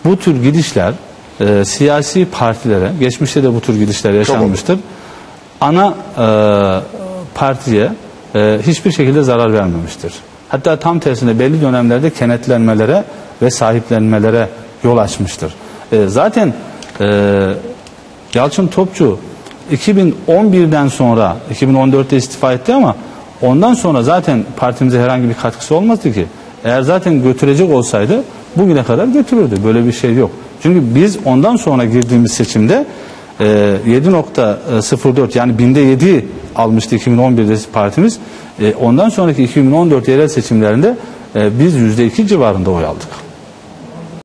bu tür gidişler siyasi partilere, geçmişte de bu tür gidişler yaşanmıştır. Ana partiye hiçbir şekilde zarar vermemiştir. Hatta tam tersine belli dönemlerde kenetlenmelere ve sahiplenmelere yol açmıştır. Zaten Yalçın Topçu 2011'den sonra, 2014'te istifa etti ama ondan sonra zaten partimize herhangi bir katkısı olmazdı ki. Eğer zaten götürecek olsaydı bugüne kadar götürürdü. Böyle bir şey yok. Çünkü biz ondan sonra girdiğimiz seçimde 7.04 yani binde 7 almıştı 2011'de partimiz. Ondan sonraki 2014 yerel seçimlerinde biz %2 civarında oy aldık.